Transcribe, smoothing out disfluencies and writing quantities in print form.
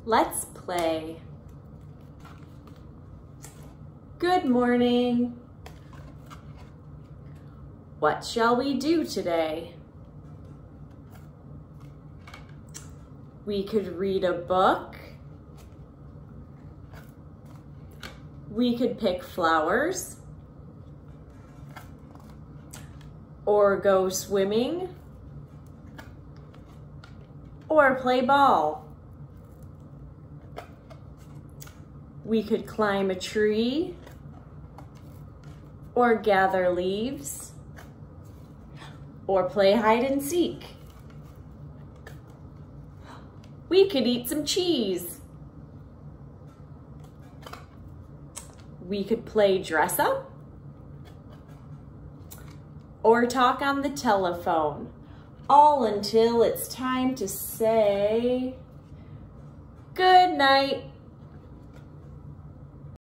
Let's play. Good morning. What shall we do today? We could read a book. We could pick flowers. Or go swimming. Or play ball. We could climb a tree. Or gather leaves. Or play hide and seek. We could eat some cheese. We could play dress up or talk on the telephone, all until it's time to say good night.